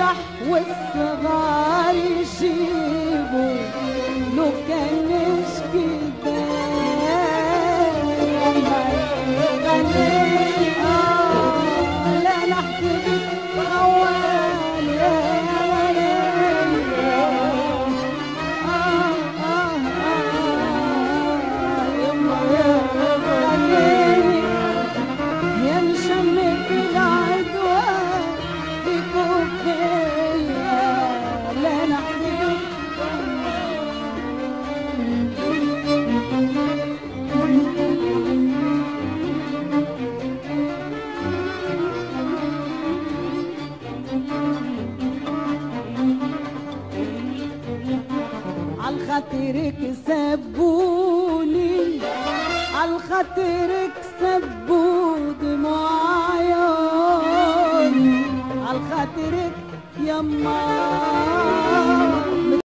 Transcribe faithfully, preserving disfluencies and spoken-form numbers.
يفرح والصغار يجيبوا لو كان يشكي لا نحسبك خوان يا يا مشمك العدوان يكون فيا لا نحسبك عالخاطرك سبوني عالخاطرك سبوا دموع عيوني عالخاطرك يما